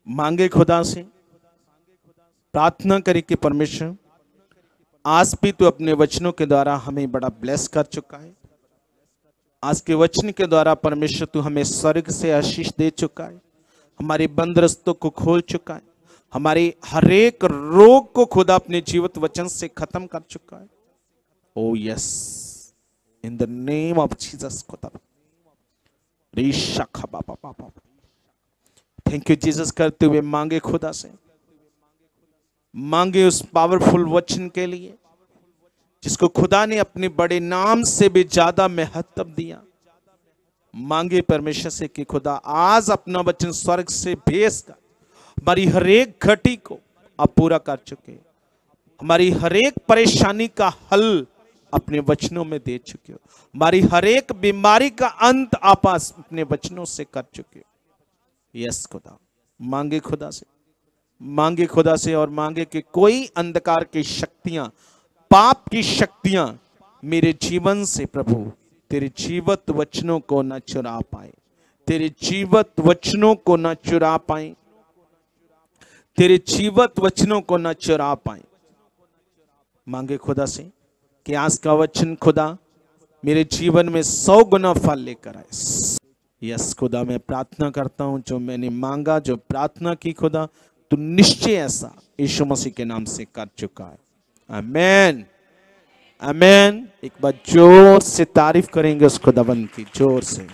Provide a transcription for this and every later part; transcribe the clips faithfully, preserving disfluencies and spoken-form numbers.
मांगे खुदा से, प्रार्थना करे कि परमेश्वर आज भी तू अपने वचनों के द्वारा हमें बड़ा ब्लेस कर चुका है। आज के वचन के द्वारा परमेश्वर तू हमें स्वर्ग से आशीष दे चुका है, हमारे बंद रस्तों को खोल चुका है, हमारे हरेक रोग को खुदा अपने जीवित वचन से खत्म कर चुका है। Oh yes, in the name of Jesus खुदा। थैंक यू जीसस करते हुए मांगे खुदा से, मांगे उस पावरफुल वचन के लिए जिसको खुदा ने अपने बड़े नाम से भी ज्यादा महत्व दिया। मांगे परमेश्वर से कि खुदा आज अपना वचन स्वर्ग से भेजकर हमारी हरेक घटी को आप पूरा कर चुके, हमारी हरेक परेशानी का हल अपने वचनों में दे चुके हो, हमारी हरेक बीमारी का अंत आप अपने वचनों से कर चुके हो। यस खुदा, मांगे खुदा से, मांगे खुदा से और मांगे कि कोई अंधकार की शक्तियां, पाप की शक्तियां मेरे जीवन से प्रभु तेरे जीवित वचनों को न चुरा पाए, तेरे जीवित वचनों को न चुरा पाए, तेरे जीवित वचनों को न चुरा पाए। मांगे खुदा से कि आज का वचन खुदा मेरे जीवन में सौ गुना फल लेकर आए। यस खुदा, मैं प्रार्थना करता हूं जो मैंने मांगा, जो प्रार्थना की खुदा तू निश्चय ऐसा यीशु मसीह के नाम से कर चुका है। आमेन, आमेन। एक बार जोर से तारीफ करेंगे उस खुदाबंद की, जोर से।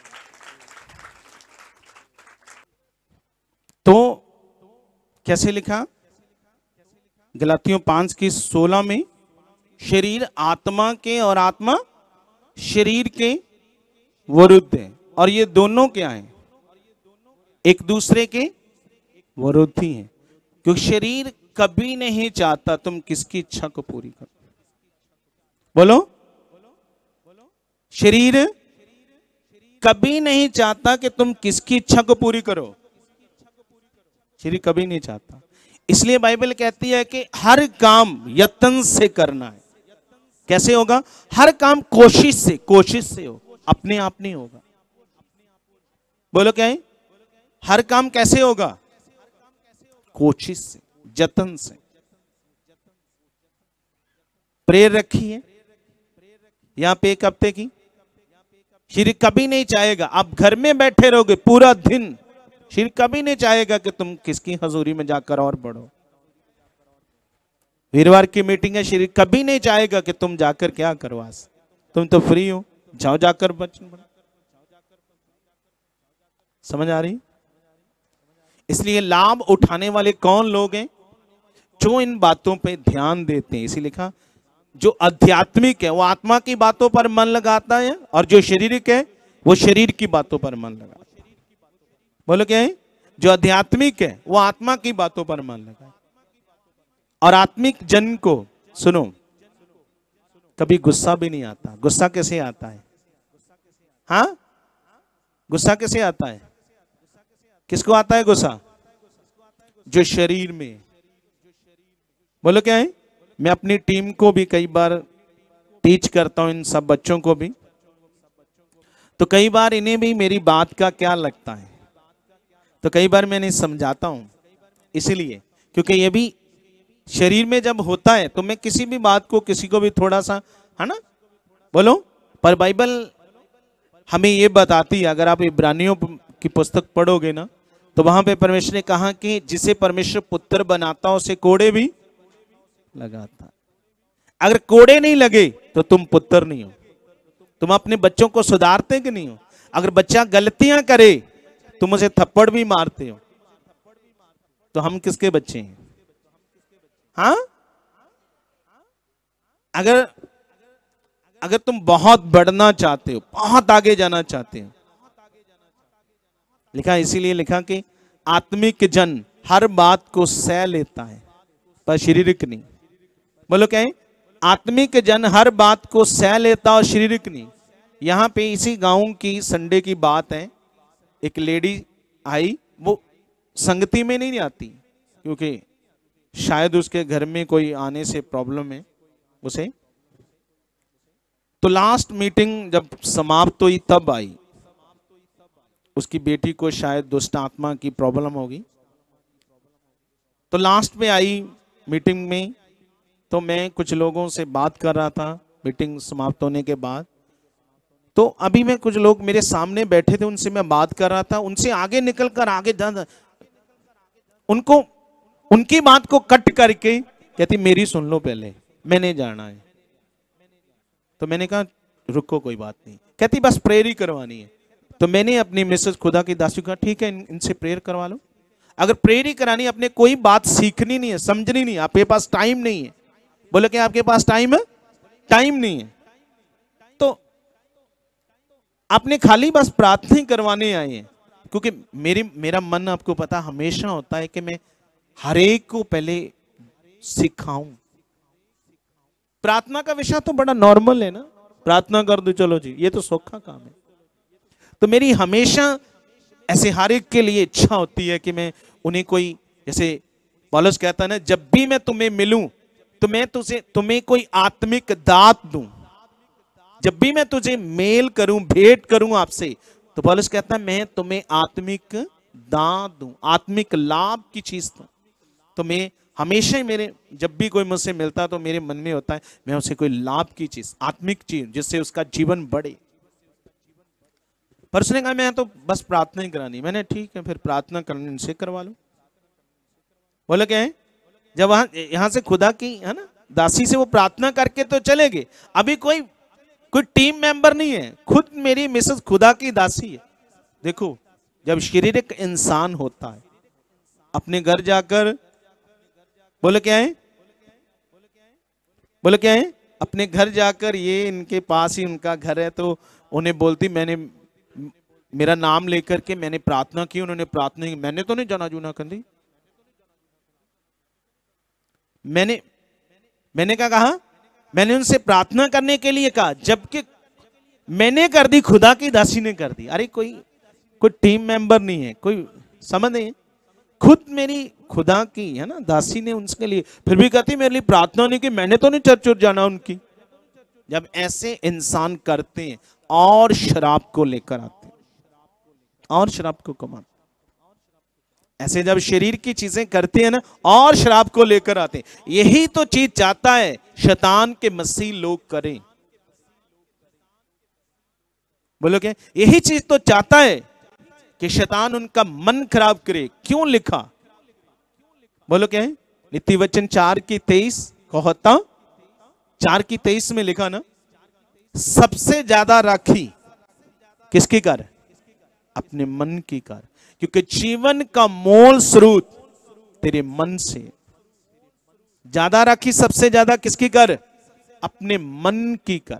तो कैसे लिखा गलातियों पांच की सोलह में, शरीर आत्मा के और आत्मा शरीर के विरुद्ध है, और ये दोनों क्या हैं? एक दूसरे के विरुद्ध ही हैं, क्योंकि शरीर कभी नहीं चाहता तुम किसकी इच्छा को पूरी करो। बोलो, शरीर कभी नहीं चाहता कि तुम किसकी इच्छा को पूरी करो, शरीर कभी नहीं चाहता। इसलिए बाइबल कहती है कि हर काम यत्न से करना है। कैसे होगा? हर काम कोशिश से, कोशिश से हो, अपने आप नहीं होगा। बोलो क्या है? हर काम कैसे होगा? कोशिश से, जतन से। प्रेयर रखी है यहां पे एक हफ्ते की, शरीर कभी नहीं चाहेगा, आप घर में बैठे रहोगे पूरा दिन, शरीर कभी नहीं चाहेगा कि तुम किसकी हजूरी में जाकर और बढ़ो। वीरवार की मीटिंग है, शरीर कभी नहीं चाहेगा कि तुम जाकर क्या करो, आज तुम तो फ्री हो, जाओ जाकर वचन पढ़ो। समझ आ रही? इसलिए लाभ उठाने वाले कौन लोग हैं? जो इन बातों पे ध्यान देते हैं। इसी लिखा जो आध्यात्मिक है वो आत्मा की बातों पर मन लगाता है, और जो शारीरिक है वो शरीर की बातों पर मन लगाता है। बोलो क्या है? जो आध्यात्मिक है वो आत्मा की बातों पर मन लगाए। और आत्मिक जन को सुनो, कभी गुस्सा भी नहीं आता। गुस्सा कैसे आता है? हाँ, गुस्सा कैसे आता है? किसको आता है गुस्सा? जो शरीर में। बोलो क्या है? मैं अपनी टीम को भी कई बार टीच करता हूं, इन सब बच्चों को भी, तो कई बार इन्हें भी मेरी बात का क्या लगता है, तो कई बार मैं इन्हें समझाता हूं। इसलिए क्योंकि ये भी शरीर में जब होता है तो मैं किसी भी बात को, किसी को भी थोड़ा सा, है ना, बोलो, पर बाइबल हमें ये बताती है, अगर आप इब्रानियों की पुस्तक पढ़ोगे ना, तो वहां पे परमेश्वर ने कहा कि जिसे परमेश्वर पुत्र बनाता उसे कोड़े भी लगाता। अगर कोड़े नहीं लगे तो तुम पुत्र नहीं हो। तुम अपने बच्चों को सुधारते कि नहीं हो? अगर बच्चा गलतियां करे तुम उसे थप्पड़ भी मारते हो, तो हम किसके बच्चे हैं? हाँ, अगर अगर तुम बहुत बढ़ना चाहते हो, बहुत आगे जाना चाहते हो, लिखा, इसीलिए लिखा कि आत्मिक जन हर बात को सह लेता है पर शारीरिक नहीं। बोलो क्या है? आत्मिक जन हर बात को सह लेता और शारीरिक नहीं। यहां पे इसी गांव की संडे की बात है, एक लेडी आई, वो संगति में नहीं आती क्योंकि शायद उसके घर में कोई आने से प्रॉब्लम है उसे। तो लास्ट मीटिंग जब समाप्त हुई तब आई। उसकी बेटी को शायद दुष्ट आत्मा की प्रॉब्लम होगी, तो लास्ट में आई मीटिंग में, तो मैं कुछ लोगों से बात कर रहा था मीटिंग समाप्त होने के बाद। तो अभी मैं कुछ लोग मेरे सामने बैठे थे, उनसे मैं बात कर रहा था, उनसे आगे निकलकर आगे जा, उनको उनकी बात को कट करके कहती मेरी सुन लो पहले, मैंने जाना है। तो मैंने कहा रुको कोई बात नहीं। कहती बस प्रेयर ही करवानी है। तो मैंने अपनी मिसेस खुदा की दासी को कहा ठीक है, इनसे प्रेयर करवा लो। अगर प्रेयर ही करानी, अपने कोई बात सीखनी नहीं है, समझनी नहीं है, आपके पास टाइम नहीं है। बोले कि आपके पास टाइम है? टाइम नहीं है। तो आपने खाली बस प्रार्थना करवाने आए हैं। क्योंकि मेरी मेरा मन आपको पता हमेशा होता है कि मैं हर एक को पहले सिखाऊं। प्रार्थना का विषय तो बड़ा नॉर्मल है ना, प्रार्थना कर दो चलो जी, ये तो सौखा काम है। तो मेरी हमेशा ऐसे हर एक के लिए इच्छा होती है कि मैं उन्हें कोई, जैसे पौलुस कहता है ना, जब भी मैं तुम्हें मिलूं तो मैं तुझे तुम्हें कोई आत्मिक दात दूं। जब भी मैं तुझे मेल करूं, भेंट करूं आपसे, तो पौलुस कहता है मैं तुम्हें आत्मिक दात दूं, आत्मिक लाभ की चीज दूं। तो मैं हमेशा ही, मेरे जब भी कोई मुझसे मिलता तो मेरे मन में होता है मैं उसे कोई लाभ की चीज, आत्मिक चीज, जिससे उसका जीवन बढ़े। पर उसने कहा मैं तो बस प्रार्थना ही करानी। मैंने ठीक है फिर प्रार्थना करने इनसे करवा लो। बोले क्या है, जब वहां यहां से खुदा की है ना दासी से वो प्रार्थना करके तो चले गए, अभी कोई कोई टीम मेंबर नहीं है, खुद मेरी मिसेस खुदा की दासी है। देखो जब शारीरिक इंसान होता है, अपने घर जाकर, बोले क्या है, बोले क्या है, अपने घर जाकर, ये इनके पास ही उनका घर है, तो उन्हें बोलती मैंने मेरा नाम लेकर के मैंने प्रार्थना की, उन्होंने प्रार्थना की, मैंने तो नहीं जाना जूना कर दी। मैंने मैंने क्या कहा, मैंने उनसे प्रार्थना करने के लिए कहा, जबकि मैंने कर दी, खुदा की दासी ने कर दी। अरे कोई कोई टीम मेंबर नहीं है, कोई समझ नहीं, खुद मेरी खुदा की है ना दासी ने उनके लिए, फिर भी कहती मेरे लिए प्रार्थना नहीं की, मैंने तो नहीं चर्च उर्च जाना उनकी। जब ऐसे इंसान करते हैं और शराब को लेकर आते हैं और शराब को कमाते, ऐसे जब शरीर की चीजें करते हैं ना और शराब को लेकर आते हैं, यही तो चीज चाहता है शैतान के मसीह लोग करें। बोलो क्या, यही चीज तो चाहता है कि शैतान उनका मन खराब करे। क्यों लिखा, बोलो क्या है, नीति वचन चार की तेईस कहता, चार की तेईस में लिखा ना, सबसे ज्यादा राखी किसकी कर, अपने मन की कर, क्योंकि जीवन का मूल स्रोत तेरे मन से। ज्यादा राखी सबसे ज्यादा किसकी कर, अपने मन की कर,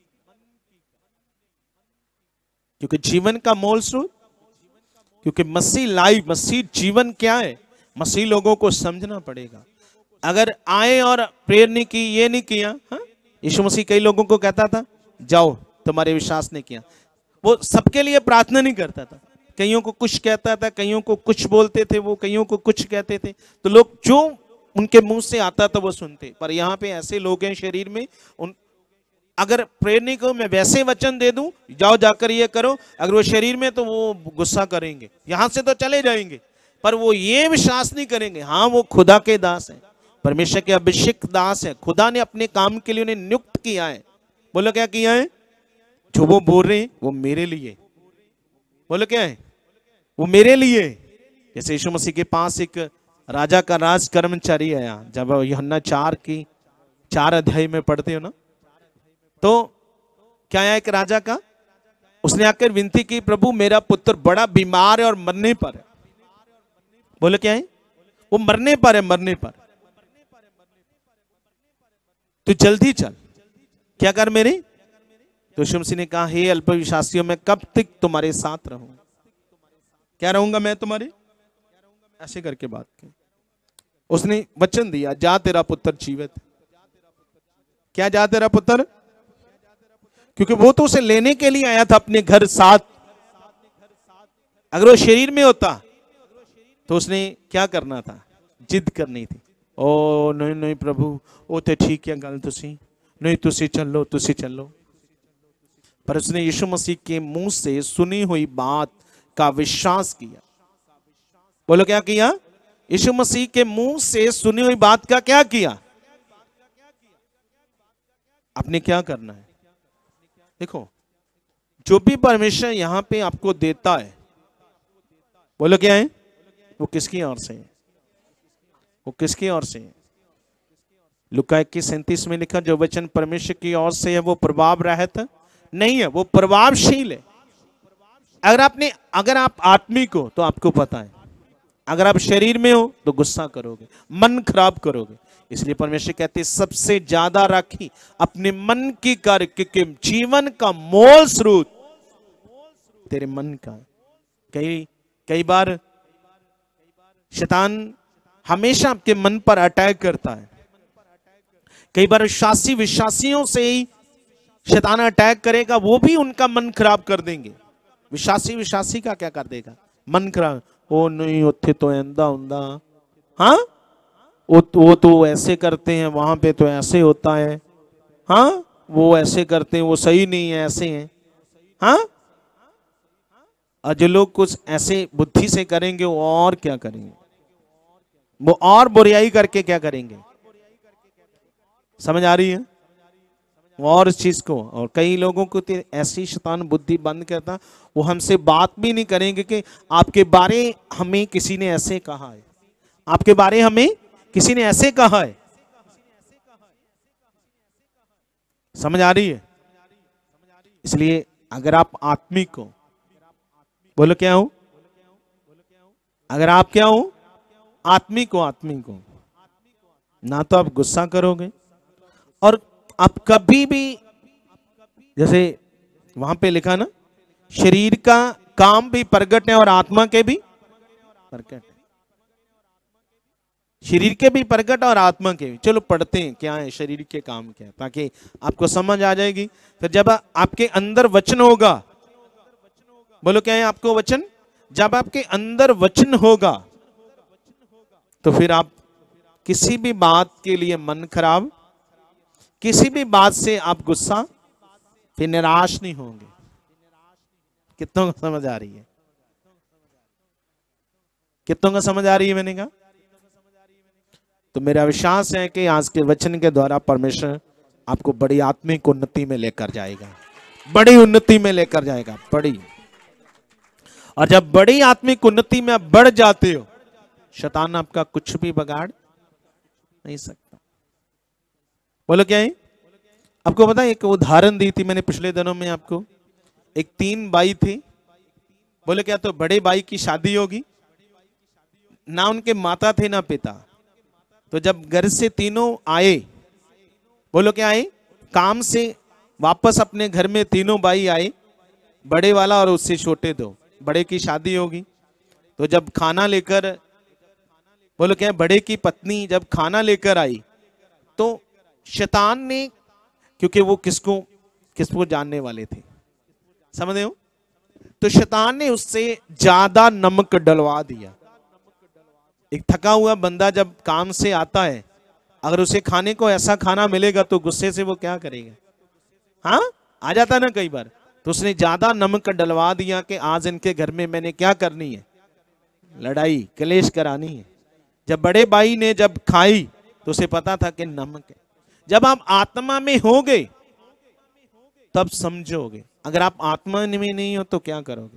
क्योंकि जीवन का मूल स्रोत, क्योंकि मसीह लाइफ, मसीह जीवन क्या है, मसीह लोगों को समझना पड़ेगा। अगर आए और प्रेयर नहीं की, ये नहीं किया, हाँ? यीशु मसीह कई लोगों को कहता था जाओ तुम्हारे विश्वास ने किया, वो सबके लिए प्रार्थना नहीं करता था, कईयों को कुछ कहता था, कईयों को कुछ बोलते थे, वो कईयों को कुछ कहते थे, तो लोग जो उनके मुंह से आता था वो सुनते। पर यहाँ पे ऐसे लोग हैं शरीर में, उन अगर प्रेयर नहीं करो, मैं वैसे वचन दे दूं जाओ जाकर ये करो, अगर वो शरीर में तो वो गुस्सा करेंगे, यहां से तो चले जाएंगे, पर वो ये विश्वास नहीं करेंगे हाँ वो खुदा के दास हैं, परमेश्वर के अभिषेक दास है, खुदा ने अपने काम के लिए उन्हें नियुक्त किया है। बोलो क्या किया है, जो वो बोल रहे हैं वो मेरे लिए, बोलो क्या है, वो मेरे लिए। जैसे यीशु मसीह के पास एक राजा का राज कर्मचारी आया, जब यूहन्ना चार की चार अध्याय में पढ़ते हो ना, तो क्या आया, एक राजा का, उसने आकर विनती की प्रभु मेरा पुत्र बड़ा बीमार है और मरने पर है। बोले क्या है, वो मरने पर है, मरने पर, तो जल्दी चल, क्या कर मेरे। तो यीशु मसीह ने कहा हे अल्पविश्वासियों मैं कब तक तुम्हारे साथ रहूंगा, क्या रहूंगा मैं तुम्हारे, ऐसे करके बात की। उसने वचन दिया जा तेरा पुत्र जीवित, क्या जा तेरा पुत्र, क्योंकि वो तो उसे लेने के लिए आया था अपने घर साथ। अगर वो शरीर में होता तो उसने क्या करना था, जिद करनी थी, ओ नहीं नहीं प्रभु वो तो ठीक है गल, तुसी नहीं तुसी चलो तुसी चलो। पर उसने यीशु मसीह के मुंह से सुनी हुई बात का विश्वास किया। बोलो क्या किया, यीशु मसीह के मुंह से सुनी हुई बात का क्या किया? आपने क्या करना है? देखो, जो भी परमेश्वर यहां पे आपको देता है, बोलो क्या है? वो किसकी ओर से है? वो किसकी ओर से है? लुका इक्कीस सैंतीस में लिखा, जो वचन परमेश्वर की ओर से है वो प्रभाव रहित नहीं है, वो प्रभावशील है। अगर आपने अगर आप आत्मिक हो तो आपको पता है, अगर आप शरीर में हो तो गुस्सा करोगे, मन खराब करोगे। इसलिए परमेश्वर कहते हैं सबसे ज्यादा राखी अपने मन की कर, क्योंकि जीवन का मूल स्रोत तेरे मन का है। कई कई बार शैतान हमेशा आपके मन पर अटैक करता है। कई बार विश्वासी विश्वासियों से ही शैतान अटैक करेगा, वो भी उनका मन खराब कर देंगे। विश्वासी विश्वासी का क्या कर देगा? मन खराब। ओ नहीं, उत्थे तो ऐंदा हुंदा, हाँ वो वो तो ऐसे करते हैं, वहां पे तो ऐसे होता है, हाँ वो ऐसे करते हैं, वो सही नहीं है, ऐसे हैं, हाँ। और जो लोग कुछ ऐसे बुद्धि से करेंगे वो और क्या करेंगे? वो और बुराई करके क्या करेंगे? समझ आ रही है? और इस चीज को, और कई लोगों को तो ऐसी शैतान बुद्धि बंद करता, वो हमसे बात भी नहीं करेंगे कि आपके बारे हमें किसी ने ऐसे कहा है, आपके बारे हमें किसी ने ऐसे कहा है। समझ आ रही है? इसलिए अगर आप आत्मिक हो, बोलो क्या हो? अगर आप क्या हो? आत्मिक हो। आत्मिक हो ना तो आप गुस्सा करोगे, और आप कभी भी, जैसे वहां पे लिखा ना, शरीर का काम भी प्रगट है और आत्मा के भी प्रगट है। शरीर के भी प्रगट और आत्मा के भी। चलो पढ़ते हैं क्या है शरीर के काम क्या है, ताकि आपको समझ आ जाएगी। फिर जब आपके अंदर वचन होगा, बोलो क्या है आपको वचन? जब आपके अंदर वचन होगा तो फिर आप किसी भी बात के लिए मन खराब, किसी भी बात से आप गुस्सा, फिर निराश नहीं होंगे। कितनों को समझ आ रही है? कितनों को समझ आ रही है? मैंने कहा तो मेरा विश्वास है कि आज के वचन के द्वारा परमेश्वर आपको बड़ी आत्मिक उन्नति में लेकर जाएगा, बड़ी उन्नति में लेकर जाएगा, बड़ी। और जब बड़ी आत्मिक उन्नति में आप बढ़ जाते हो, शैतान आपका कुछ भी बिगाड़ नहीं सकता। बोलो क्या है? आपको पता है, एक उदाहरण दी थी मैंने पिछले दिनों में आपको। एक तीन भाई थे, बोले क्या, तो बड़े भाई की शादी होगी, ना उनके माता थे ना पिता। तो जब घर से तीनों आए, बोलो क्या आए? काम से वापस अपने घर में तीनों भाई आए, बड़े वाला और उससे छोटे दो। बड़े की शादी होगी, तो जब खाना लेकर, बोलो क्या, बड़े की पत्नी जब खाना लेकर आई, तो शैतान ने, क्योंकि वो किसको किसको जानने वाले थे, समझ रहे हो, तो शैतान ने उससे ज्यादा नमक डलवा दिया। एक थका हुआ बंदा जब काम से आता है, अगर उसे खाने को ऐसा खाना मिलेगा तो गुस्से से वो क्या करेगा? हाँ, आ जाता ना कई बार। तो उसने ज्यादा नमक डलवा दिया कि आज इनके घर में मैंने क्या करनी है? लड़ाई, क्लेश करानी है। जब बड़े भाई ने जब खाई तो उसे पता था कि नमक है। जब आप आत्मा में होगे तब समझोगे, अगर आप आत्मा में नहीं हो तो क्या करोगे?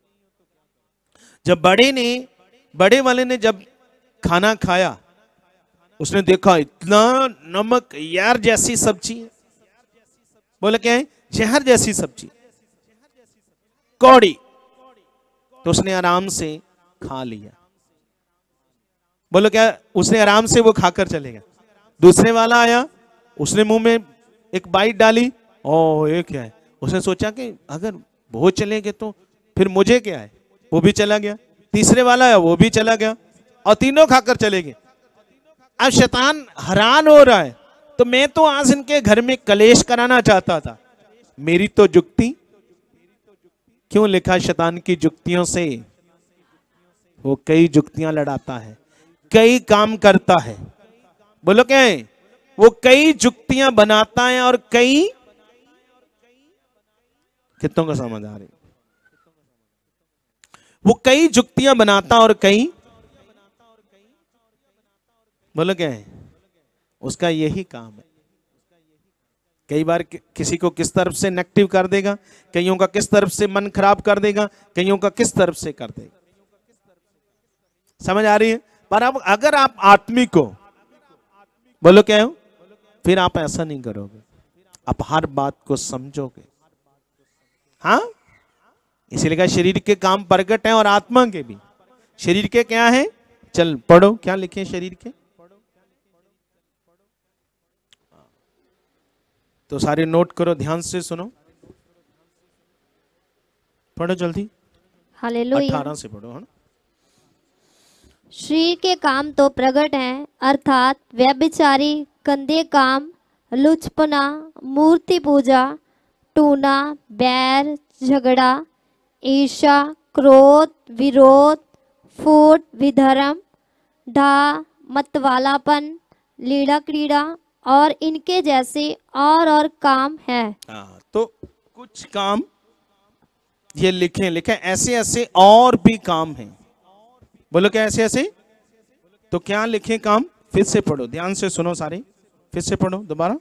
जब बड़े ने बड़े वाले ने जब खाना खाया, उसने देखा इतना नमक, यार जैसी सब्जी है, बोले क्या है? जहर जैसी सब्जी, कौड़ी। तो उसने आराम से खा लिया, बोलो क्या, उसने आराम से वो खाकर चलेगा। दूसरे वाला आया, उसने मुंह में एक बाइट डाली, ओ ये क्या है? उसने सोचा कि अगर वो चलेंगे तो फिर मुझे क्या है, वो भी चला गया। तीसरे वाला आया, वो भी चला गया, और तीनों खाकर चले गए। अब शैतान हैरान हो रहा है, तो मैं तो आज इनके घर में कलेश कराना चाहता था, मेरी तो जुक्ति। क्यों लिखा शैतान की जुक्तियों से? वो कई जुक्तियां लड़ाता है, कई काम करता है। बोलो क्या है? वो कई जुक्तियां बनाता है, और कई, कितनों को समझ आ रही? वो कई जुक्तियां बनाता और कई बोलो क्या है, उसका यही काम है। कई बार कि, किसी को किस तरफ से नेगेटिव कर देगा, कईयों का किस तरफ से मन खराब कर देगा, कईयों का किस तरफ से कर देगा। समझ आ रही है? पर अब अगर आप आत्मिक हो, बोलो क्या हो, फिर आप ऐसा नहीं करोगे, आप हर बात को समझोगे। हाँ, इसीलिए कहा शरीर के काम प्रकट हैं और आत्मा के भी। शरीर के क्या है, चल पढ़ो क्या लिखे शरीर के, तो सारे नोट करो, ध्यान से सुनो, पढ़ो जल्दी। हालेलुया। अठारह से पढ़ो। हाँ, शरीर के काम तो प्रकट हैं, अर्थात व्यभिचारी, गंदे काम, लुचपना, मूर्ति पूजा, टूना, बैर, झगड़ा, ईर्ष्या, क्रोध, विरोध, फूट, विधर्म, ढा, मतवालापन, लीड़ा क्रीड़ा और इनके जैसे और और काम है। हाँ, तो कुछ काम ये लिखे लिखे ऐसे ऐसे और भी काम हैं। बोलो क्या ऐसे ऐसे, तो क्या लिखे काम, फिर से पढ़ो, ध्यान से सुनो सारे, फिर से पढ़ो दोबारा।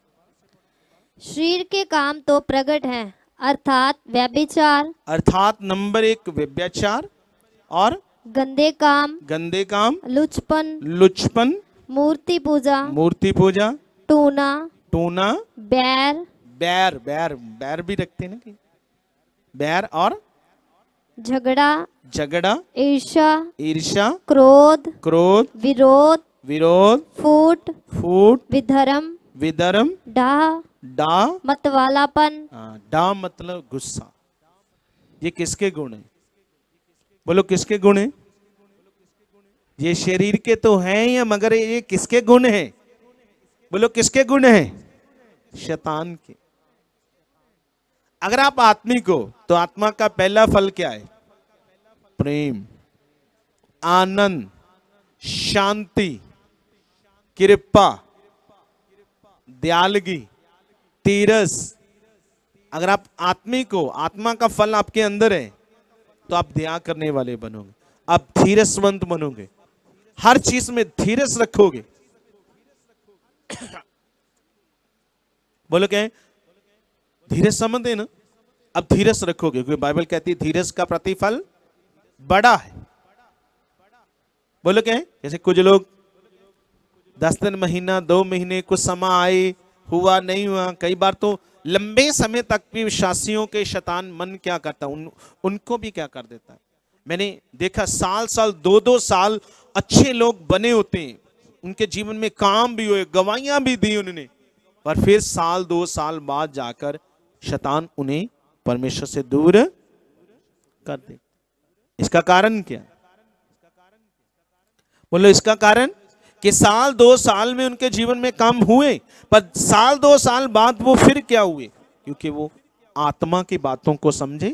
शरीर के काम तो प्रकट हैं, अर्थात व्यभिचार, अर्थात नंबर एक व्यभिचार, और गंदे काम, गंदे काम, लुचपन, लुचपन, मूर्ति पूजा, मूर्ति पूजा, टूना, टूना, बैर, बैर, बैर बैर भी रखते हैं ना कि, बैर और झगड़ा, झगड़ा, ईर्ष्या, ईर्ष्या, क्रोध, क्रोध, विरोध, विरोध, फूट, फूट, विधर्म, विधर्म, डाह, डा, मतवालापन। हाँ, डा मतलब गुस्सा। ये किसके गुण है, बोलो किसके गुण है, ये शरीर के तो हैं या, मगर ये किसके गुण है, बोलो किसके गुण है, शैतान के। अगर आप आत्मिक हो तो आत्मा का पहला फल क्या है, प्रेम, आनंद, शांति, कृपा, दयालगी, धीरज। अगर आप आत्मिक हो, आत्मा का फल आपके अंदर है, तो आप दया करने वाले बनोगे, आप धीरजवंत बनोगे, हर चीज में धीरज रखोगे। बोलो क्या है, धीरज समझते ना, अब धीरज रखोगे, क्योंकि बाइबल कहती है धीरज का प्रतिफल बड़ा है। बोलो क्या है, जैसे कुछ लोग दस दिन, महीना, दो महीने, कुछ समय आए, हुआ नहीं हुआ, कई बार तो लंबे समय तक भी विश्वासियों के शैतान मन क्या करता है, उन, उनको भी क्या कर देता है। मैंने देखा साल साल दो दो साल अच्छे लोग बने होते हैं, उनके जीवन में काम भी हुए, गवाहियां भी दी उन्होंने, पर फिर साल दो साल बाद जाकर शैतान उन्हें परमेश्वर से दूर कर दे। इसका कारण क्या, बोलो इसका कारण कि साल दो साल में उनके जीवन में काम हुए, पर साल दो साल बाद वो फिर क्या हुए, क्योंकि वो आत्मा की बातों को समझे।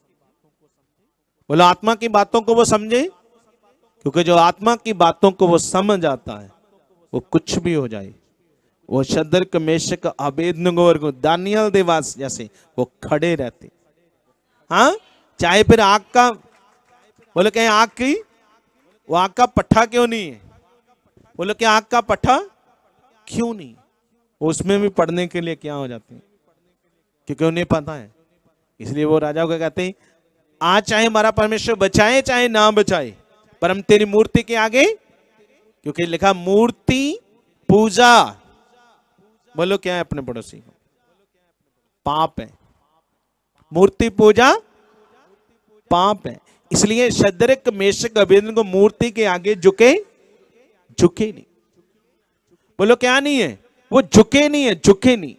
बोलो आत्मा की बातों को वो समझे, क्योंकि जो आत्मा की बातों को वो समझ आता है, वो कुछ भी हो जाए, वो शद्रक, मेशक, अबेदनगो और दानियल देवास जैसे वो खड़े रहते। हाँ, चाहे फिर आग का, बोले कहीं आग की, वो आग का पट्टा क्यों नहीं है, बोले कि आग का पट्टा क्यों नहीं, उसमें भी पढ़ने के लिए क्या हो जाते हैं, क्योंकि उन्हें पता है। इसलिए वो राजा को कहते हैं, आज चाहे हमारा परमेश्वर बचाए चाहे ना बचाए, पर हम तेरी मूर्ति के आगे, क्योंकि लिखा मूर्ति पूजा, बोलो क्या है अपने पड़ोसी को, पाप है, मूर्ति पूजा पाप है। इसलिए शद्रक, मेशक, अबेदनगो मूर्ति के आगे झुके झुके नहीं। बोलो क्या नहीं है, वो झुके नहीं है, झुके नहीं।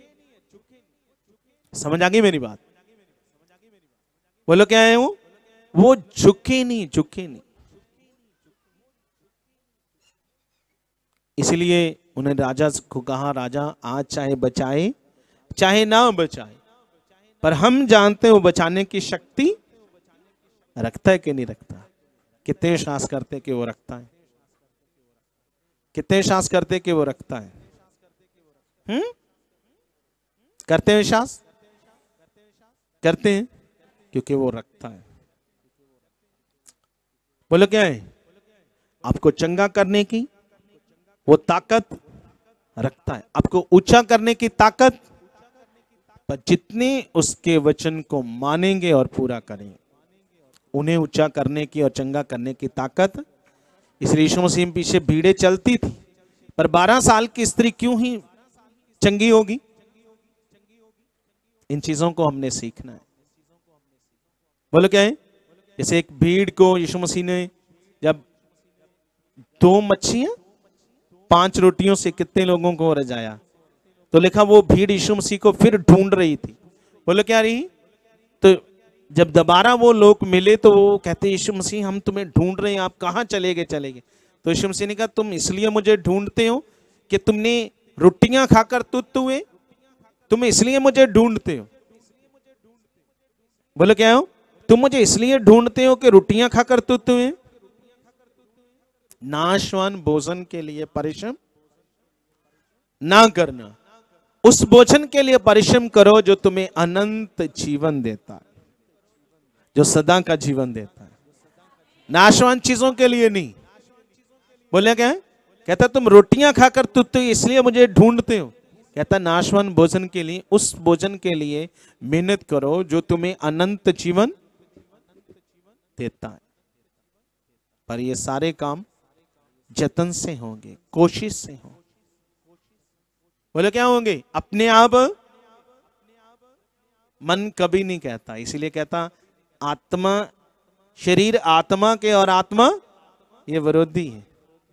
समझ आ गई मेरी बात, बोलो क्या है, वो वो झुके नहीं, झुके नहीं। इसलिए उन्हें राजा को कहा, राजा आज चाहे बचाए चाहे ना बचाए, पर हम जानते हैं वो बचाने की शक्ति रखता है कि नहीं रखता। कितने विश्वास करते कि वो रखता है, कितने विश्वास करते कि वो रखता है, हम्म करते हैं विश्वास, करते हैं, क्योंकि वो रखता है। बोलो क्या है, आपको चंगा करने की, वो ताकत रखता है, आपको ऊंचा करने की ताकत, पर जितने उसके वचन को मानेंगे और पूरा करेंगे उन्हें ऊंचा करने की और चंगा करने की ताकत। इसलिए यीशु मसीह पीछे भीड़ें चलती थी, पर बारह साल की स्त्री क्यों ही चंगी होगी? इन चीजों को हमने सीखना है। बोलो क्या है? जैसे एक भीड़ को यीशु मसीह ने जब दो मच्छियां पांच रोटियों से कितने लोगों को रजाया, तो लिखा वो भीड़ यीशु मसीह को फिर ढूंढ रही थी। बोलो क्या रही? तो जब दोबारा वो लोग मिले तो वो कहते यीशु मसीह हम तुम्हें ढूंढ रहे हैं, आप कहाँ चले गए चले गए तो यीशु मसीह ने कहा तुम इसलिए मुझे ढूंढते हो कि तुमने रोटियां खाकर तुत्त हुए, तुम इसलिए मुझे ढूंढते हो। बोलो क्या हो? तुम मुझे इसलिए ढूंढते हो कि रोटियां खाकर तुत्त हुए। नाशवान भोजन के लिए परिश्रम ना करना, उस भोजन के लिए परिश्रम करो जो तुम्हें अनंत जीवन देता है, जो सदा का जीवन देता है, नाशवान चीजों के लिए नहीं। बोले क्या है? कहता तुम रोटियां खाकर तुत्त हुए इसलिए मुझे ढूंढते हो, कहता नाशवान भोजन के लिए, उस भोजन के लिए मेहनत करो जो तुम्हें अनंत जीवन देता है। पर ये सारे काम जतन से होंगे, कोशिश से होंगे। बोले क्या होंगे? अपने आप मन कभी नहीं कहता, इसीलिए कहता आत्मा, शरीर आत्मा के और आत्मा ये विरोधी है।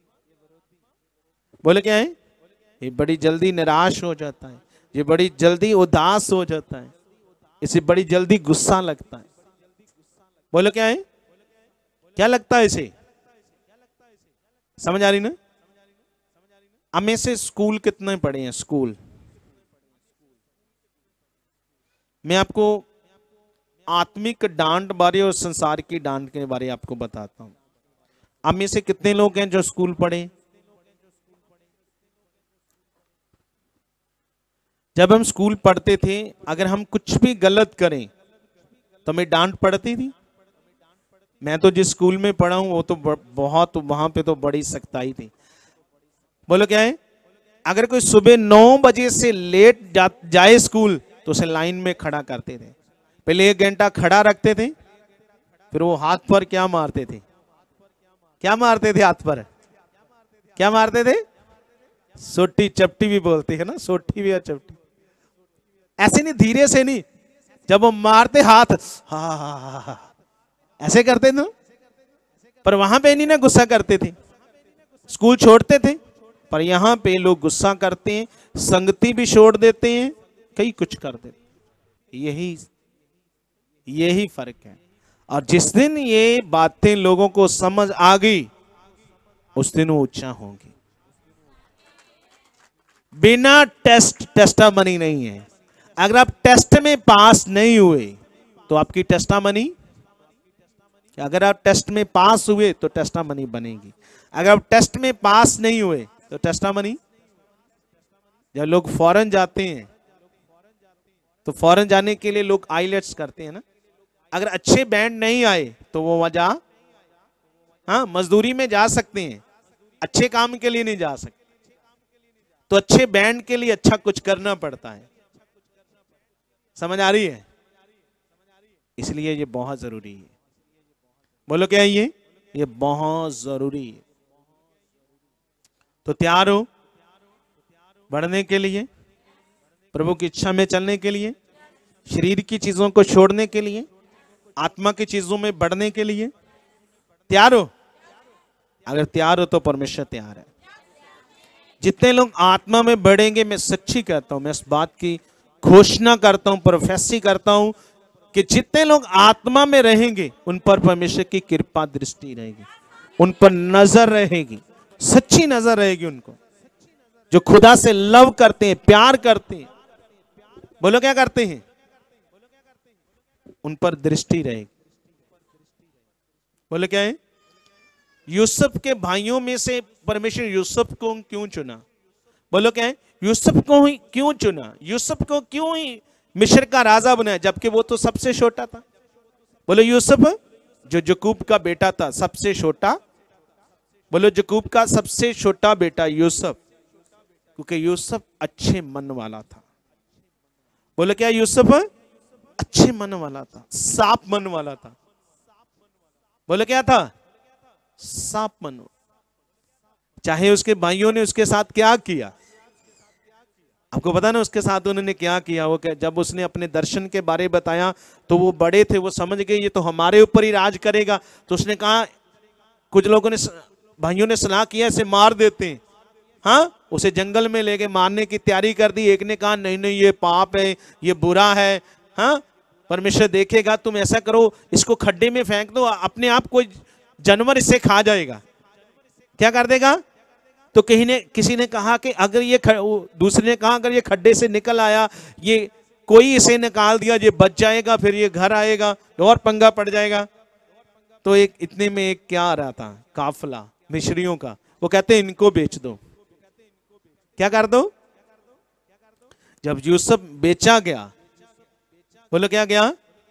बोले क्या है? ये बड़ी जल्दी निराश हो जाता है, ये बड़ी जल्दी उदास हो जाता है, इसे बड़ी जल्दी गुस्सा लगता है। बोले क्या है? क्या लगता है इसे? समझ आ रही ना? हमें से स्कूल कितने पढ़े हैं? स्कूल मैं आपको आत्मिक डांट बारे और संसार की डांट के बारे आपको बताता हूं। हमें से कितने लोग हैं जो स्कूल पढ़े? जब हम स्कूल पढ़ते थे, अगर हम कुछ भी गलत करें तो हमें डांट पड़ती थी। मैं तो जिस स्कूल में पढ़ा हूं वो तो बहुत, वहां पे तो बड़ी सख्ताई थी। बोलो क्या है? अगर कोई सुबह नौ बजे से लेट जा, जाए स्कूल तो उसे लाइन में खड़ा करते थे। पहले एक घंटा खड़ा रखते थे, फिर वो हाथ पर क्या मारते थे? क्या मारते थे हाथ पर? क्या मारते थे? सोटी चपटी भी बोलते हैं ना, सोटी भी और चपटी। ऐसे नहीं, धीरे से नहीं, जब वो मारते हाथ हा हा हा हा ऐसे करते थे। पर वहां पे नहीं ना गुस्सा करते थे, स्कूल छोड़ते थे। पर यहां पे लोग गुस्सा करते हैं, संगति भी छोड़ देते हैं, कई कुछ कर देते। यही यही फर्क है। और जिस दिन ये बातें लोगों को समझ आ गई उस दिन वो ऊंचा होंगे। बिना टेस्ट, टेस्टामनी नहीं है। अगर आप टेस्ट में पास नहीं हुए तो आपकी टेस्टामनी, अगर आप टेस्ट में पास हुए तो टेस्टामनी बनेगी। अगर आप टेस्ट में पास नहीं हुए तो टेस्टामनी। जब लोग फॉरेन जाते हैं तो फॉरेन जाने के लिए लोग आईलेट्स करते हैं ना। अगर अच्छे बैंड नहीं आए तो वो वजह, हाँ, मजदूरी में जा सकते हैं, अच्छे काम के लिए नहीं जा सकते। तो अच्छे बैंड के लिए अच्छा कुछ करना पड़ता है। समझ आ रही है? इसलिए ये बहुत जरूरी है। बोलो क्या है? ये ये बहुत जरूरी है। तो तैयार हो बढ़ने के लिए, प्रभु की इच्छा में चलने के लिए, शरीर की चीजों को छोड़ने के लिए, आत्मा की चीजों में बढ़ने के लिए तैयार हो? अगर तैयार हो तो परमेश्वर तैयार है। जितने लोग आत्मा में बढ़ेंगे, मैं सच्ची कहता हूं, मैं इस बात की घोषणा करता हूं, प्रोफेसी करता हूं कि जितने लोग आत्मा में रहेंगे उन पर परमेश्वर की कृपा दृष्टि रहेगी, उन पर नजर रहेगी, सच्ची नजर रहेगी उनको। जो खुदा से लव करते हैं, प्यार करते हैं, बोलो क्या करते हैं? उन पर दृष्टि रहेगी। बोलो क्या है? यूसुफ के भाइयों में से परमेश्वर यूसुफ को क्यों चुना? बोलो क्या है? यूसुफ को ही क्यों चुना? यूसुफ को क्यों ही मिस्र का राजा बनाया, जबकि वो तो सबसे छोटा था? बोलो यूसुफ जो यकूब का बेटा था, सबसे छोटा। बोलो यकूब का सबसे छोटा बेटा यूसुफ, क्योंकि यूसुफ अच्छे मन वाला था। बोलो क्या यूसुफ अच्छे मन वाला था, साफ मन वाला था। बोलो क्या था? साफ मन। चाहे उसके भाइयों ने उसके साथ क्या किया, आपको पता ना उसके साथ उन्होंने क्या किया। वो क्या, जब उसने अपने दर्शन के बारे बताया तो वो बड़े थे, वो समझ गए ये तो हमारे ऊपर ही राज करेगा। तो उसने कहा, कुछ लोगों ने भाइयों ने सलाह किया इसे मार देते हैं। हाँ, उसे जंगल में ले गए, मारने की तैयारी कर दी। एक ने कहा नहीं नहीं ये पाप है, ये बुरा है, हाँ परमेश्वर देखेगा, तुम ऐसा करो इसको खड्डे में फेंक दो, अपने आप कोई जानवर इसे खा जाएगा। क्या कर देगा? तो कहीं ने किसी ने कहा कि अगर ये ख... दूसरे ने कहा अगर ये खड्डे से निकल आया, ये कोई इसे निकाल दिया, ये बच जाएगा, फिर ये घर आएगा और पंगा पड़ जाएगा। तो एक इतने में एक क्या आ रहा था, काफला मिस्रियों का, वो कहते हैं इनको बेच दो। क्या कर दो? जब यूसुफ बेचा गया, बोलो क्या गया?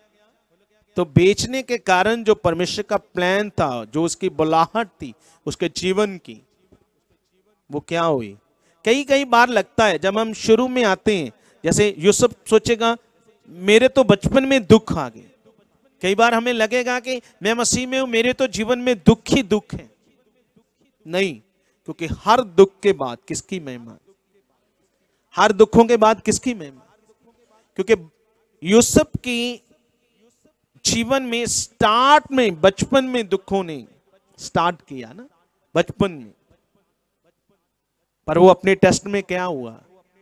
तो बेचने के कारण जो परमेश्वर का प्लान था, जो उसकी बुलाहट थी उसके जीवन की, वो क्या हुई? कई कई बार लगता है जब हम शुरू में आते हैं, जैसे यूसुफ सोचेगा मेरे तो बचपन में दुख आ गए। कई बार हमें लगेगा कि मैं मसीह में हूं, मेरे तो जीवन में दुख ही दुख है। नहीं, क्योंकि हर दुख के बाद किसकी महिमा? हर दुखों के बाद किसकी महिमा? क्योंकि यूसुफ की जीवन में स्टार्ट में, बचपन में दुखों ने स्टार्ट किया ना, बचपन में। पर वो अपने टेस्ट में क्या हुआ?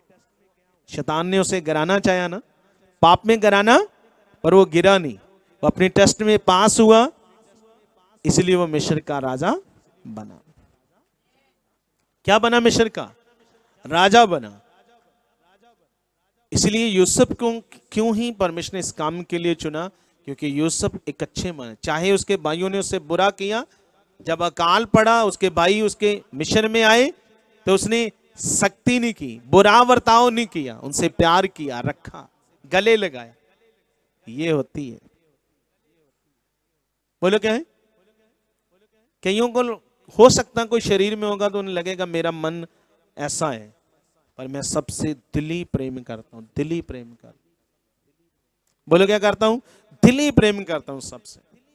शैतान ने उसे गिराना चाहा ना, पाप में गिराना, पर वो गिरा नहीं, वो अपने टेस्ट में पास हुआ, इसलिए वो मिस्र का राजा बना। क्या बना? मिस्र का राजा बना। इसलिए यूसुफ को क्यों ही परमेश्वर ने इस काम के लिए चुना? क्योंकि यूसुफ एक अच्छे मन, चाहे उसके भाइयों ने उससे बुरा किया, जब अकाल पड़ा उसके भाई उसके मिस्र में आए तो उसने सख्ती नहीं की, बुरा बर्ताव नहीं किया, उनसे प्यार किया, रखा, गले लगाया। ये होती है। बोलो क्या है? कईयों को हो सकता कोई शरीर में होगा तो उन्हें लगेगा मेरा मन ऐसा है, पर मैं सबसे दिली प्रेम करता हूं, दिली प्रेम करता। बोलो क्या करता हूं? दिली प्रेम करता हूं सबसे।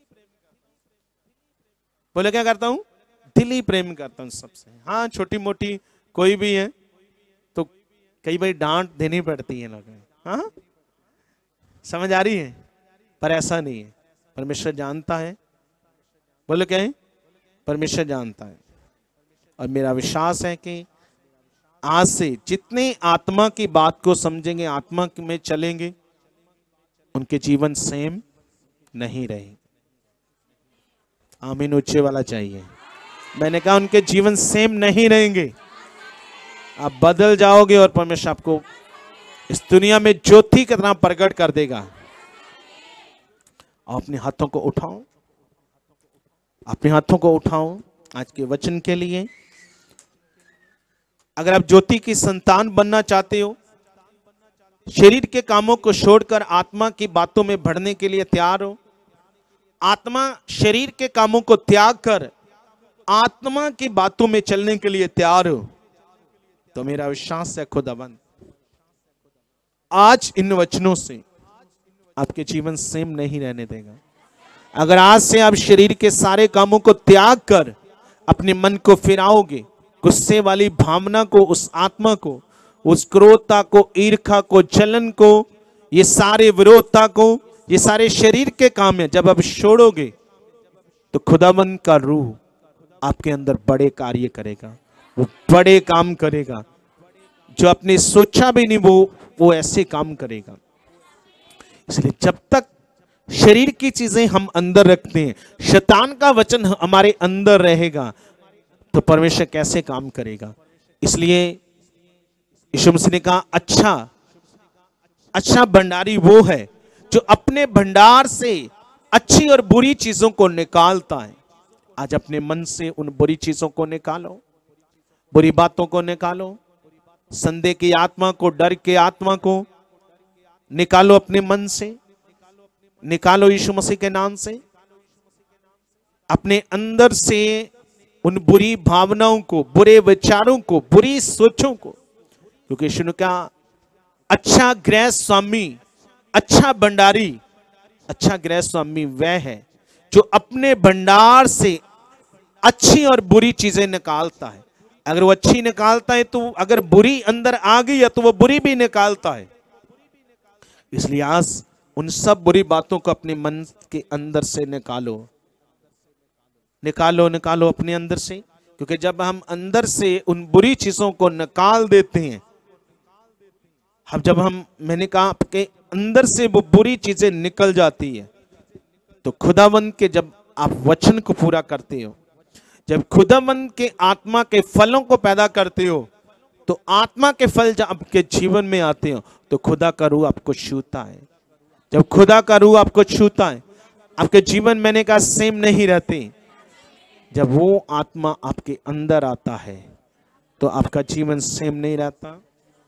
बोलो क्या करता हूं? दिली प्रेम करता हूं सबसे। हाँ, छोटी मोटी कोई भी है तो कई बार डांट देनी पड़ती है लोगों। हाँ, समझ आ रही है? पर ऐसा नहीं है, परमेश्वर जानता है। बोलो क्या है? परमेश्वर जानता है। और मेरा विश्वास है कि आज से जितने आत्मा की बात को समझेंगे, आत्मा में चलेंगे, उनके जीवन सेम नहीं रहेंगे। आमीन ऊंचे वाला चाहिए। मैंने कहा उनके जीवन सेम नहीं रहेंगे, आप बदल जाओगे और परमेश्वर आपको इस दुनिया में ज्योति की तरह प्रकट कर देगा। और अपने हाथों को उठाओ, अपने हाथों को उठाओ आज के वचन के लिए। अगर आप ज्योति की संतान बनना चाहते हो, शरीर के कामों को छोड़कर आत्मा की बातों में बढ़ने के लिए तैयार हो, आत्मा शरीर के कामों को त्याग कर आत्मा की बातों में चलने के लिए तैयार हो, तो मेरा विश्वास है खुदाबंद आज इन वचनों से आपके जीवन सेम नहीं रहने देगा। अगर आज से आप शरीर के सारे कामों को त्याग कर अपने मन को फिराओगे, गुस्से वाली भावना को, उस आत्मा को, उस क्रोधता को, ईर्ष्या को, जलन को, ये सारे विरोधता को, ये सारे शरीर के काम है, जब आप छोड़ोगे तो खुदाबंद का रूह आपके अंदर बड़े कार्य करेगा, वो बड़े काम करेगा जो आपने सोचा भी नहीं, वो वो ऐसे काम करेगा। इसलिए जब तक शरीर की चीजें हम अंदर रखते हैं, शैतान का वचन हमारे अंदर रहेगा, तो परमेश्वर कैसे काम करेगा? इसलिए यीशु मसीह ने कहा अच्छा अच्छा भंडारी वो है जो अपने भंडार से अच्छी और बुरी चीजों को निकालता है। आज अपने मन से उन बुरी चीजों को निकालो, बुरी बातों को निकालो, संदेह की आत्मा को, डर की आत्मा को निकालो अपने मन से, निकालो यीशु मसीह के नाम से। अपने अंदर से उन बुरी भावनाओं को, बुरे विचारों को, बुरी सोचों को। क्योंकि यीशु ने कहा अच्छा गृह स्वामी, अच्छा भंडारी, अच्छा गृह स्वामी वह है जो अपने भंडार से अच्छी और बुरी चीजें निकालता है। अगर वो अच्छी निकालता है तो, अगर बुरी अंदर आ गई है तो वो बुरी भी निकालता है। इसलिए आज उन सब बुरी बातों को अपने मन के अंदर से निकालो, निकालो निकालो अपने अंदर से। क्योंकि जब हम अंदर से उन बुरी चीजों को निकाल देते हैं, हम जब हम मैंने कहा आपके अंदर से वो बुरी चीजें निकल जाती है, तो खुदावंद के जब आप वचन को पूरा करते हो, जब खुदावंद के आत्मा के फलों को पैदा करते हो, तो आत्मा के फल जब आपके जीवन में आते हो तो खुदा का रूह आपको छूता है। जब खुदा का रूह आपको छूता है, आपके जीवन मैंने कहा सेम नहीं रहते। जब वो आत्मा आपके अंदर आता है तो आपका जीवन सेम नहीं रहता।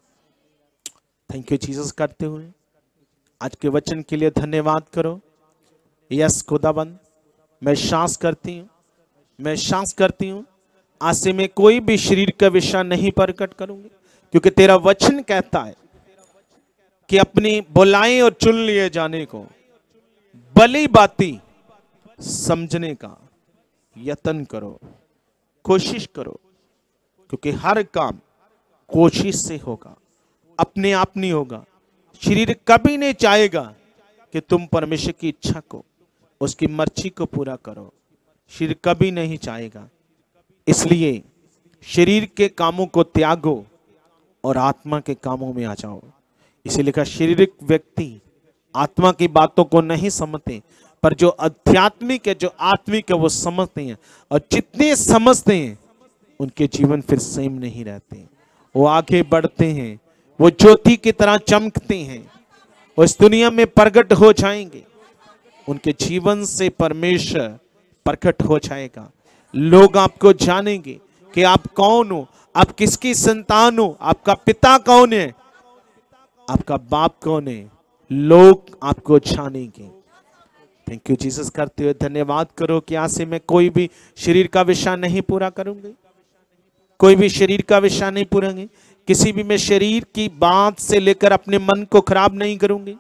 थैंक यू जीसस करते हुए आज के वचन के लिए धन्यवाद करो। यस खुदाबंद, मैं सांस करती हूँ, मैं सांस करती हूँ। आज से मैं कोई भी शरीर का विषय नहीं प्रकट करूंगी, क्योंकि तेरा वचन कहता है कि अपनी बुलाए और चुन लिए जाने को भली बाती समझने का यत्न करो, कोशिश करो। क्योंकि हर काम कोशिश से होगा, अपने आप नहीं होगा। शरीर कभी नहीं चाहेगा कि तुम परमेश्वर की इच्छा को, उसकी मर्जी को पूरा करो। शरीर कभी नहीं चाहेगा। इसलिए शरीर के कामों को त्यागो और आत्मा के कामों में आ जाओ। इसीलिए लिखा शारीरिक व्यक्ति आत्मा की बातों को नहीं समझते, पर जो आध्यात्मिक है, जो आत्मिक है, वो समझते हैं। और जितने समझते हैं उनके जीवन फिर सेम नहीं रहते, वो आगे बढ़ते हैं, वो ज्योति की तरह चमकते हैं, वो इस दुनिया में प्रकट हो जाएंगे। उनके जीवन से परमेश्वर प्रकट हो जाएगा। लोग आपको जानेंगे कि आप कौन हो, आप किसकी संतान हो, आपका पिता कौन है, आपका बाप कौन है। लोग आपको जानेंगे। थैंक यू जीसस करते हुए धन्यवाद करो कि आज से मैं कोई भी शरीर का विषय नहीं पूरा करूंगी, कोई भी शरीर का विषय नहीं पूरांगी। किसी भी मैं शरीर की बात से लेकर अपने मन को खराब नहीं करूंगी,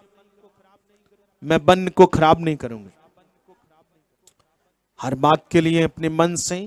मैं मन को खराब नहीं करूंगी। हर बात के लिए अपने मन से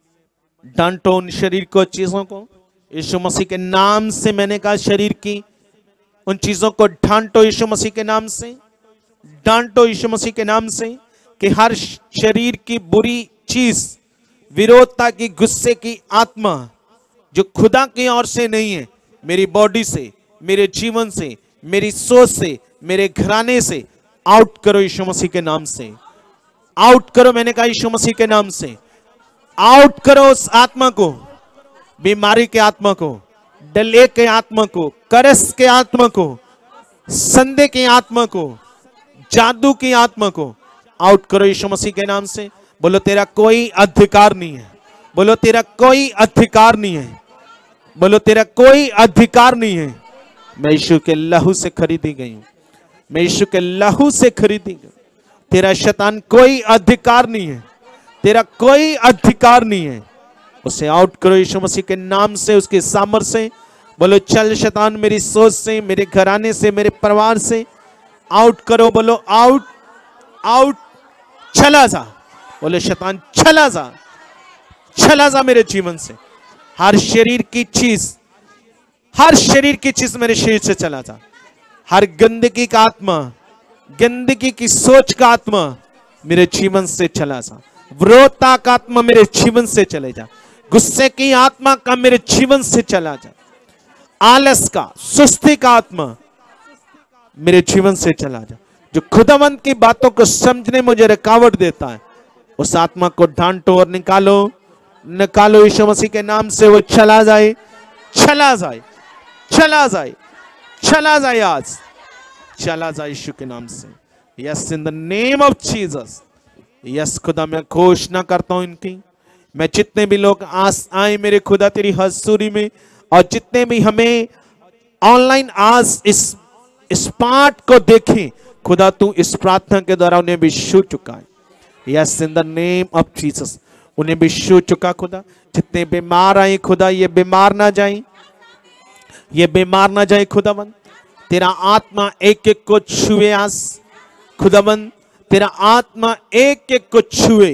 डांटो उन शरीर को, चीजों को। यीशु मसीह के नाम से मैंने कहा शरीर की उन चीजों को डांटो यीशु मसीह के नाम से, डांटो यीशु मसीह के नाम से। कि हर शरीर की बुरी चीज, विरोधता की, गुस्से की आत्मा जो खुदा की ओर से नहीं है, मेरी बॉडी से, मेरे जीवन से, मेरी सोच से, मेरे घराने से आउट करो यीशु मसीह के नाम से। आउट करो, मैंने कहा यीशु मसीह के नाम से आउट करो उस आत्मा को, बीमारी के आत्मा को, डले के आत्मा को, करस के आत्मा को, संदेह की आत्मा को, जादू की आत्मा को आउट करो यीशु मसीह के नाम से। बोलो तेरा कोई अधिकार नहीं है, बोलो तेरा कोई अधिकार नहीं है, बोलो तेरा कोई अधिकार नहीं है। मैं यीशु के लहू से खरीदी गई हूं, मैं यीशु के लहू से खरीदी गई। तेरा शैतान कोई अधिकार नहीं है, तेरा कोई अधिकार नहीं है। उसे आउट करो यीशु मसीह के नाम से, उसके सामर्थ्य से। बोलो चल शैतान, मेरी सोच से, मेरे घराने से, मेरे परिवार से आउट करो। बोलो आउट, आउट, चला जा। बोलो शैतान चला जा, चला जा मेरे जीवन से। हर शरीर की चीज, हर शरीर की चीज मेरे शरीर से चला जा। हर गंदगी का आत्मा, गंदगी की सोच का आत्मा मेरे जीवन से चला जा। विरोधता का आत्मा मेरे जीवन से चले जा। गुस्से की आत्मा का मेरे जीवन से चला जा। आलस का, सुस्ती का आत्मा मेरे जीवन से चला जा। जो खुदावंत की बातों को समझने मुझे रुकावट देता है, उस आत्मा को डांटो और निकालो, निकालो यीशु मसीह के नाम से। वो चला जाए, चला जाए, चला जाए, चला जाए, आज चला जाए यीशु के नाम से। Yes, in the name of Jesus. Yes खुदा, मैं घोषणा करता हूं इनकी, मैं जितने भी लोग आज आए मेरे खुदा तेरी हजूरी में, और जितने भी हमें ऑनलाइन आज इस इस पाठ को देखें, खुदा तू इस प्रार्थना के द्वारा उन्हें भी छू चुका है। Yes, in the name of Jesus. उन्हें भी छू चुका खुदा। जितने बीमार आए खुदा, ये बीमार ना जाए, ये बीमार ना जाए खुदावन। तेरा आत्मा एक एक को छुए आज खुदावन, तेरा आत्मा एक एक को छुए,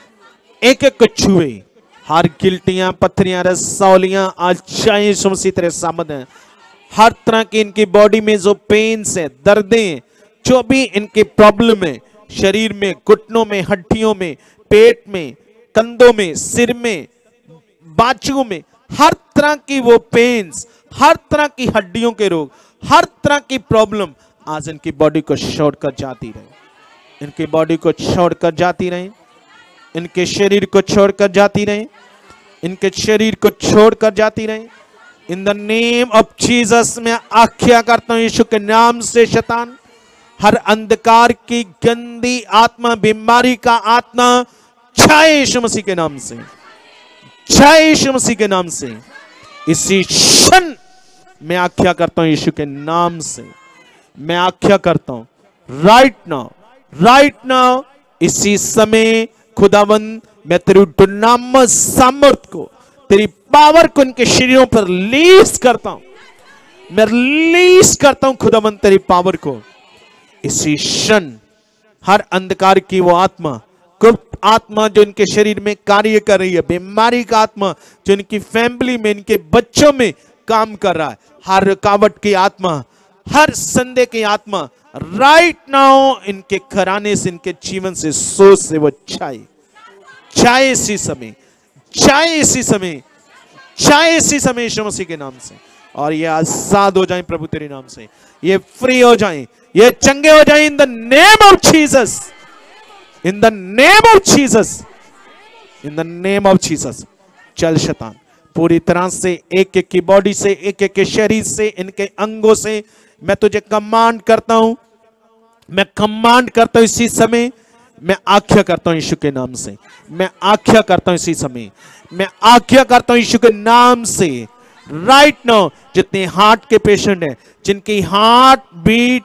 एक एक को छुए। हर गिल्टियां, पत्थरियां, रसौलियां आज चाहे यीशु मसीह तेरे सामने हैं। हर तरह की इनकी बॉडी में जो पेन्स है, दर्दें, जो भी इनकी प्रॉब्लम है, शरीर में, घुटनों में, हड्डियों में, पेट में, कंधों में, सिर में, बाजुओं में, हर तरह की वो पेन्स, हर तरह की हड्डियों के रोग, हर तरह की प्रॉब्लम आज इनकी बॉडी को छोड़कर जाती रहे, इनकी बॉडी को छोड़कर जाती रहे, इनके शरीर को छोड़कर जाती रहे, इनके शरीर को छोड़कर जाती रहे। In the name of Jesus मैं आज्ञा करता हूं यीशु के नाम से, शैतान हर अंधकार की गंदी आत्मा, बीमारी का आत्मा, छाए यीशु मसीह के नाम से, छाए यीशु मसीह के नाम से। इसी क्षण मैं आज्ञा करता हूं यीशु के नाम से, मैं आज्ञा करता हूं राइट नाउ, राइट नाउ, इसी समय खुदावन मैं तेरी दुनाम सामर्थ को, तेरी पावर को इनके शरीरों पर रिलीज करता हूं, मैं रिलीज करता हूं खुदावन तेरी पावर को। इसी क्षण हर अंधकार की वो आत्मा, गुप्त आत्मा जो इनके शरीर में कार्य कर रही है, बीमारी का आत्मा जो इनकी फैमिली में, इनके बच्चों में काम कर रहा है, हर रुकावट की आत्मा, हर संदेह की आत्मा राइट नाउ इनके घराने से, इनके जीवन से, सोच से वो छाए, छाए इसी समय, छाए इसी समय, छाए इसी समय यीशु मसीह के नाम से। और ये आजाद हो जाएं प्रभु तेरे नाम से, ये फ्री हो जाएं, ये चंगे हो जाएं in the name of Jesus, in the name of Jesus, in the name of Jesus. चल शैतान पूरी तरह से एक एक की बॉडी से, एक एक के शरीर से, इनके अंगों से मैं तुझे कमांड करता हूं, मैं कमांड करता हूं इसी समय, मैं आज्ञा करता हूं यीशु के नाम से, मैं आज्ञा करता हूं इसी समय, मैं आज्ञा करता हूं यीशु के नाम से राइट नाउ। जितने हार्ट के पेशेंट हैं, जिनकी हार्ट बीट,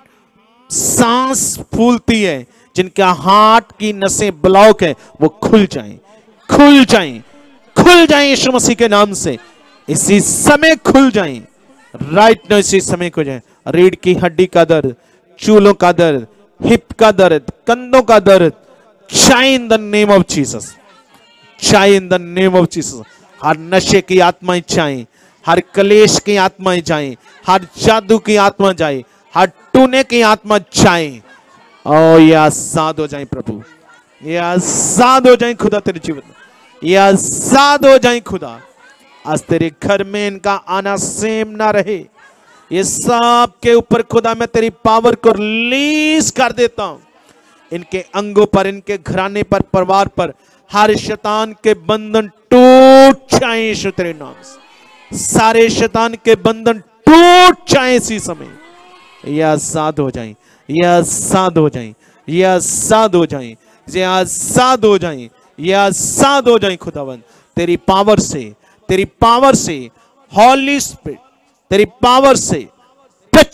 सांस फूलती है, जिनका हार्ट की नसें ब्लॉक है, वो खुल जाएं, खुल जाएं, खुल जाएं यीशु मसीह के नाम से, इसी समय खुल जाएं राइट नाउ, इसी समय खुल जाएं। रीढ़ की हड्डी का दर्द, चूलों का दर्द, हिप का दर्द, कंधों का दर्द, चाहे in the name of Jesus, चाहे in the name of Jesus. हर नशे की आत्माएं चाहे, हर कलेश की आत्माएं जाएं, हर जादू की आत्मा जाए, हर टूने की आत्मा चाहे, और ये आजाद हो जाए प्रभु, ये आजाद हो जाए खुदा तेरे जीवन में, ये आजाद हो जाए खुदा। आज तेरे घर में इनका आना सेम ना रहे, ये सब के ऊपर खुदा मैं तेरी पावर को रिलीज कर देता हूं, इनके अंगों पर, इनके घराने पर, परिवार पर हर शैतान के बंधन टूट जाए यीशु तेरे नाम से, सारे शैतान के बंधन टूट जाए इसी समय, ये आजाद हो जाए, ये आजाद हो जाए, ये आजाद हो जाए, ये आजाद हो जाए, ये आजाद हो जाए खुदावन तेरी पावर से, तेरी पावर से, हॉली स्पिरिट तेरी पावर से touch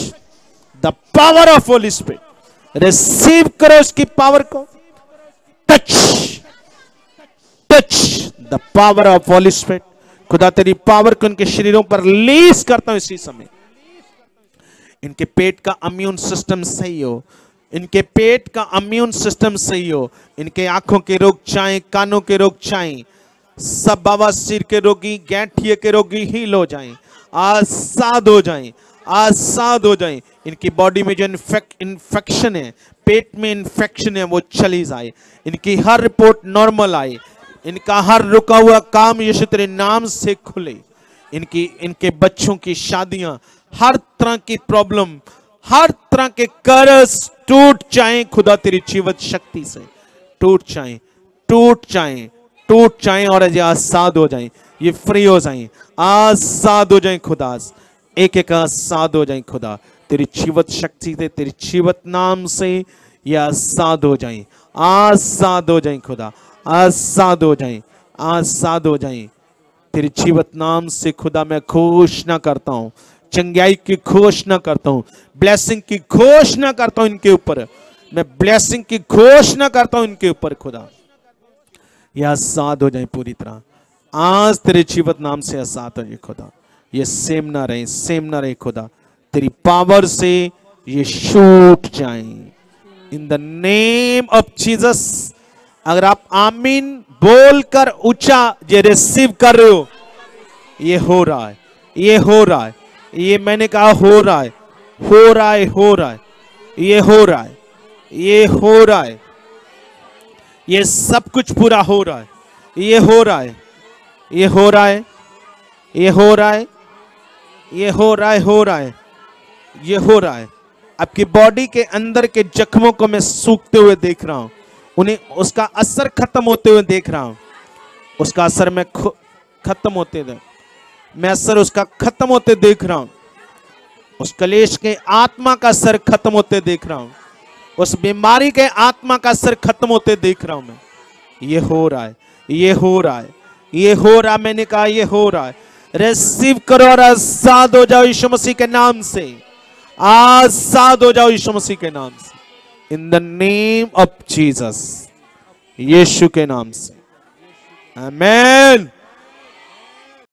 the power of holy spirit, receive करो उसकी पावर को, touch touch the power of holy spirit. खुदा तेरी पावर को उनके शरीरों पर रिलीज करता हूं इसी समय। इनके पेट का इम्यून सिस्टम सही हो, इनके पेट का इम्यून सिस्टम सही हो, इनके आंखों के रोग चाहे, कानों के रोग चाहे, सब बवासीर के रोगी, गैठिए के रोगी हील हो जाएं, आजाद हो जाएं, आजाद हो जाएं। इनकी बॉडी में जो इन्फेक्ट इन्फेक्शन है, पेट में इन्फेक्शन है, वो चली जाए, इनकी हर रिपोर्ट नॉर्मल आए, इनका हर रुका हुआ काम यीशु तेरे नाम से खुले, इनकी इनके बच्चों की शादियां, हर तरह की प्रॉब्लम, हर तरह के कर्ज टूट जाएं खुदा तेरी जीवित शक्ति से, टूट जाएं, टूट जाएं, टूट जाएं और आजाद हो जाएं, ये फ्री हो जाएं, आजाद हो जाएं खुदा, एक एक आजाद हो जाएं खुदा तेरी जीवित शक्ति से, तेरी जीवित नाम से ये आजाद हो जाएं, आजाद हो जाएं खुदा, आजाद हो जाएं, आजाद हो जाएं तेरे जीवित नाम से। खुदा मैं घोषणा करता हूं, चंगाई की घोषणा करता हूं, ब्लेसिंग की घोषणा करता हूं इनके ऊपर, मैं ब्लेसिंग की घोषणा करता हूं इनके ऊपर खुदा, ये आजाद हो जाए पूरी तरह। आज तेरे जीवित नाम से आजाद हो जाए खुदा। ये सेम ना रहे, सेम ना रहे खुदा। तेरी पावर से ये छूट जाए in the name of Jesus. अगर आप आमीन बोलकर ऊंचा ये रिसीव कर रहे हो, ये हो रहा है, ये हो रहा है, ये मैंने कहा हो रहा है, हो रहा है, हो रहा है, ये हो रहा है, ये हो रहा है, ये सब कुछ पूरा हो रहा है, ये हो रहा है, ये हो रहा है, ये हो रहा है, ये हो रहा है, हो रहा है, ये हो रहा है। आपकी बॉडी के अंदर के जख्मों को मैं सूखते हुए देख रहा हूं, उन्हें उसका असर खत्म होते हुए देख रहा हूं। उसका असर मैं खत्म होते दे मैं असर उसका खत्म होते देख रहा हूं। उस कलेश के आत्मा का असर खत्म होते देख रहा हूं। उस बीमारी के आत्मा का असर खत्म होते देख रहा हूं मैं। ये हो रहा है, ये हो रहा है, ये हो रहा। मैंने कहा ये हो रहा है। रिसीव करो और आजाद हो जाओ यीशु मसीह के नाम से। आजाद हो जाओ यीशु मसीह के नाम से। In the name of Jesus, यीशु के नाम से। आमेन।